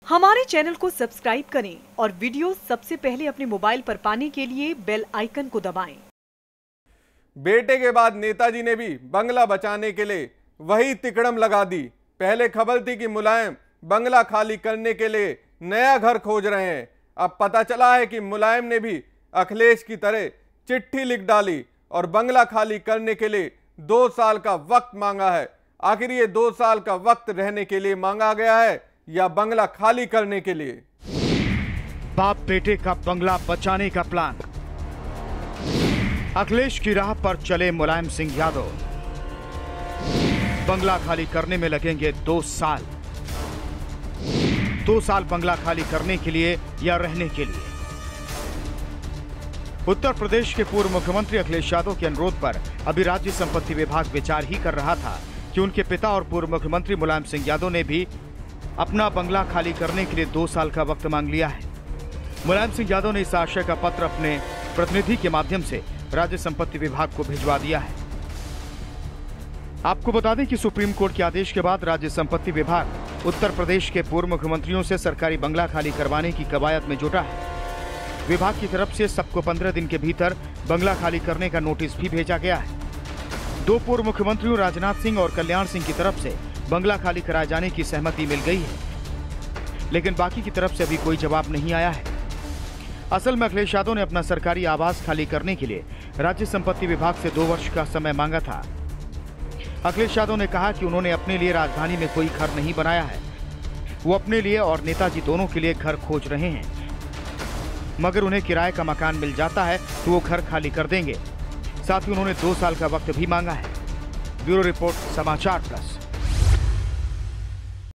हमारे चैनल को सब्सक्राइब करें और वीडियो सबसे पहले अपने मोबाइल पर पाने के लिए बेल आइकन को दबाएं। बेटे के बाद नेताजी ने भी बंगला बचाने के लिए वही तिकड़म लगा दी। पहले खबर थी कि मुलायम बंगला खाली करने के लिए नया घर खोज रहे हैं। अब पता चला है कि मुलायम ने भी अखिलेश की तरह चिट्ठी लिख डाली और बंगला खाली करने के लिए 2 साल का वक्त मांगा है। आखिर ये 2 साल का वक्त रहने के लिए मांगा गया है या बंगला खाली करने के लिए? बाप बेटे का बंगला बचाने का प्लान। अखिलेश की राह पर चले मुलायम सिंह यादव। बंगला खाली करने में लगेंगे 2 साल। 2 साल बंगला खाली करने के लिए या रहने के लिए। उत्तर प्रदेश के पूर्व मुख्यमंत्री अखिलेश यादव के अनुरोध पर अभी राज्य संपत्ति विभाग विचार ही कर रहा था कि उनके पिता और पूर्व मुख्यमंत्री मुलायम सिंह यादव ने भी अपना बंगला खाली करने के लिए 2 साल का वक्त मांग लिया है। मुलायम सिंह यादव ने इस आशय का पत्र अपने प्रतिनिधि के माध्यम से राज्य संपत्ति विभाग को भिजवा दिया है। आपको बता दें कि सुप्रीम कोर्ट के आदेश के बाद राज्य संपत्ति विभाग उत्तर प्रदेश के पूर्व मुख्यमंत्रियों से सरकारी बंगला खाली करवाने की कवायद में जुटा है। विभाग की तरफ से सबको 15 दिन के भीतर बंगला खाली करने का नोटिस भी भेजा गया है। 2 पूर्व मुख्यमंत्रियों राजनाथ सिंह और कल्याण सिंह की तरफ से बंगला खाली कराए जाने की सहमति मिल गई है, लेकिन बाकी की तरफ से अभी कोई जवाब नहीं आया है। असल में अखिलेश यादव ने अपना सरकारी आवास खाली करने के लिए राज्य संपत्ति विभाग से 2 वर्ष का समय मांगा था। अखिलेश यादव ने कहा कि उन्होंने अपने लिए राजधानी में कोई घर नहीं बनाया है। वो अपने लिए और नेताजी दोनों के लिए घर खोज रहे हैं, मगर उन्हें किराए का मकान मिल जाता है तो वो घर खाली कर देंगे। साथ ही उन्होंने 2 साल का वक्त भी मांगा है। Bureau report, Samachar plus.